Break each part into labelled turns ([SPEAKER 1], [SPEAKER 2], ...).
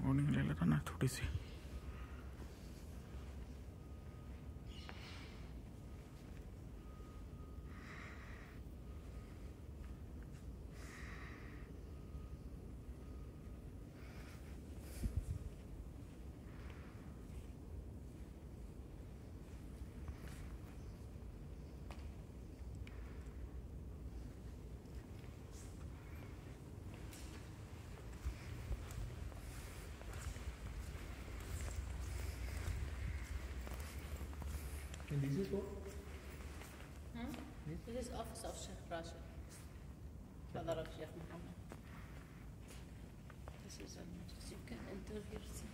[SPEAKER 1] वार्निंग ले लेता ना थोड़ी सी।
[SPEAKER 2] And this is what?
[SPEAKER 3] This is office of Sheikh Rashid, father of Sheikh Muhammad. This is a majlis. You can enter here. See.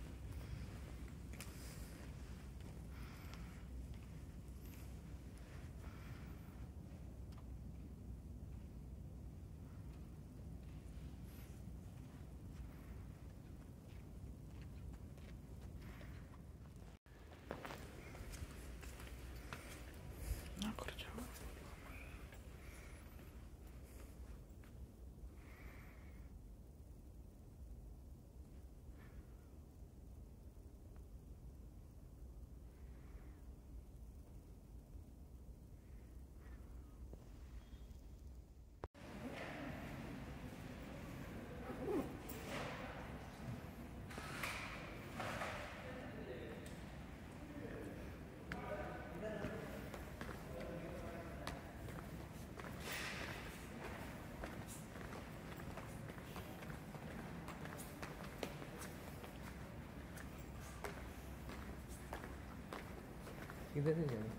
[SPEAKER 1] ना कर जाओ।
[SPEAKER 2] किधर से जाए?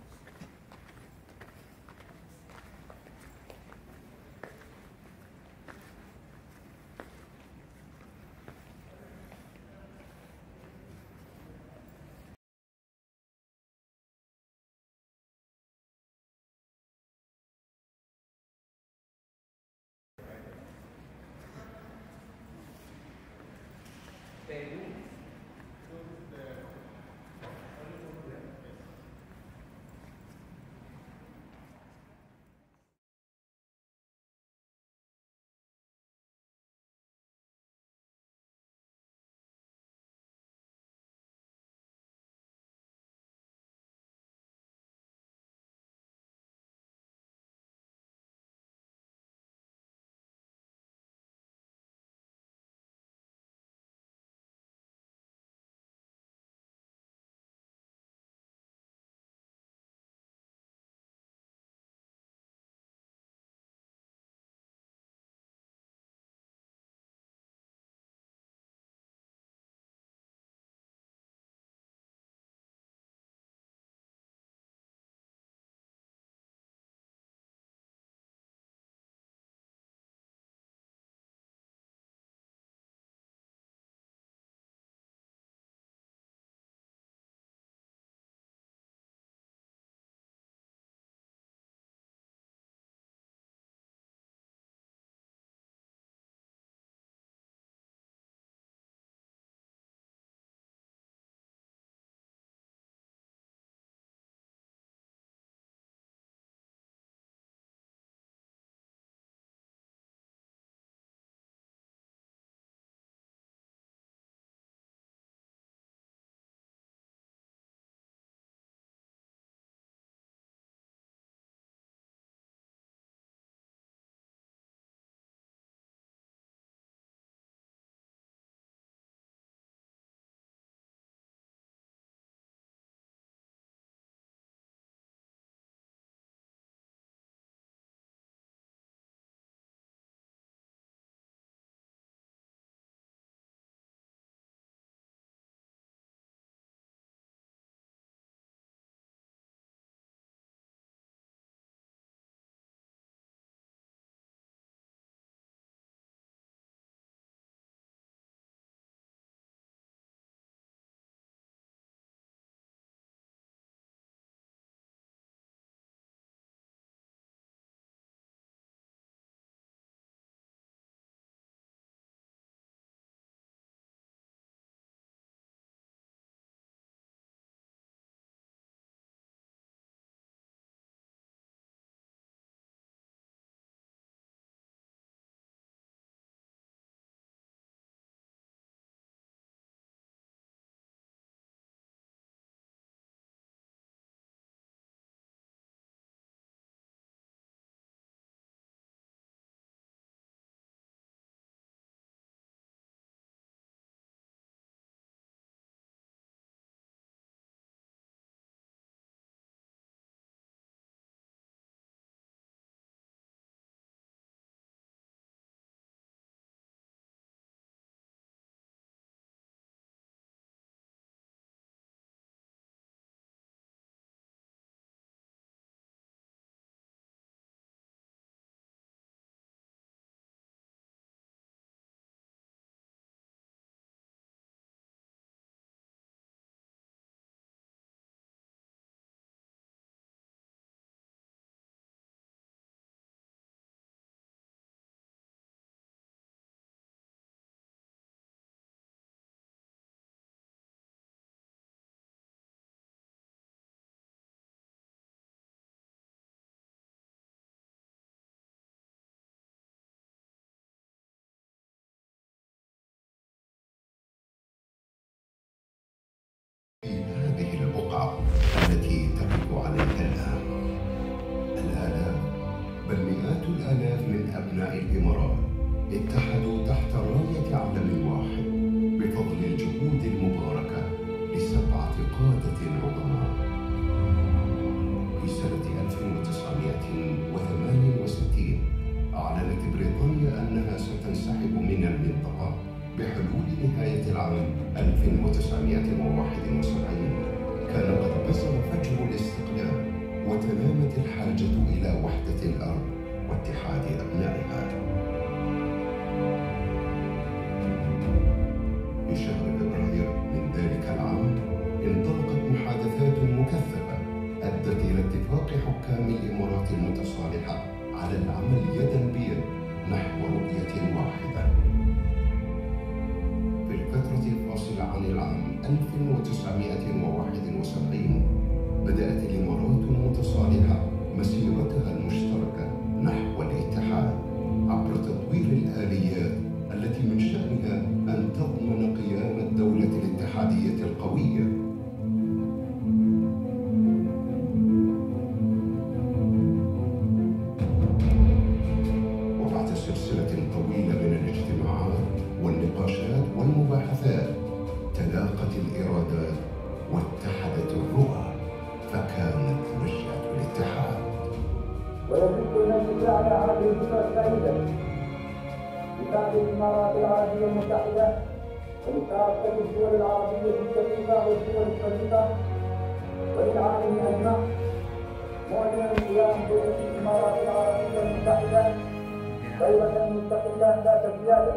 [SPEAKER 4] من أبناء الإمارات اتحدوا تحت راية علم واحد بفضل الجهود المباركة ل7 قادة عظماء. في سنة 1968 أعلنت بريطانيا أنها ستنسحب من المنطقة بحلول نهاية العام 1971. كان قد بزغ فجر الاستقلال وتنامت الحاجة إلى وحدة الأرض واتحاد أبنائها. في شهر فبراير من ذلك العام انطلقت محادثات مكثفة أدت إلى اتفاق حكام الإمارات المتصالحة على العمل يداً بيد نحو رؤية واحدة. في الفترة الفاصلة عن العام 1971 بدأت الإمارات المتصالحة مسيرتها المشتركة نحو الاتحاد عبر تطوير الآليات التي من شأنها أن تضمن قيام الدولة الاتحادية القوية. وبعد سلسلة طويلة من الاجتماعات والنقاشات والمباحثات تلاقت الإرادات واتحدت الرؤى فكانت وجهة الاتحاد.
[SPEAKER 5] ويجب الانتباه على هذه الفكرة السعيدة لسعي الإمارات العربية المتحدة ولكافة الدول العربية الشقيقة والدول الشريفة وللعالم أجمع، معلنا قيام دولة الإمارات العربية المتحدة دولة مستقلة ذات سيادة.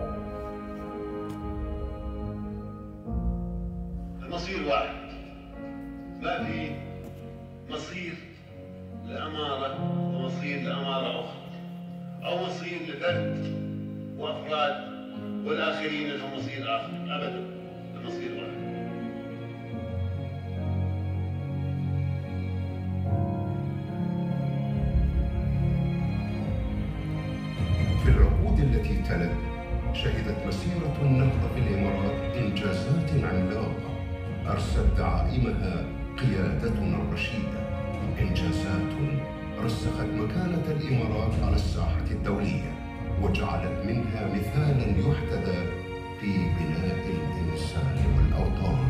[SPEAKER 6] المصير واحد، ما في مصير لأمارة ومصير لأمارة أخرى، أو مصير لفرد وأفراد والآخرين لهم مصير آخر، أبدا، المصير واحد.
[SPEAKER 4] في العقود التي تلت شهدت مسيرة النهضة في الإمارات إنجازات عملاقة أرست دعائمها قيادتنا الرشيدة، إنجازات رسخت مكانة الإمارات على الساحة الدولية وجعلت منها مثالاً يحتذى في بناء الإنسان والأوطان.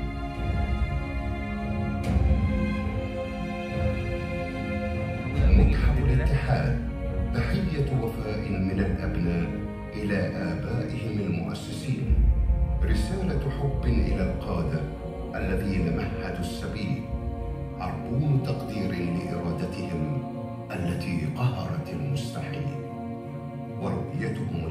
[SPEAKER 4] متحف الاتحاد تحية وفاء من الأبناء إلى آبائهم المؤسسين، رسالة حب إلى القادة الذين مهدوا السبيل، عربون تقدير لإرادتهم التي قهرت المستحيل، ورؤيتهم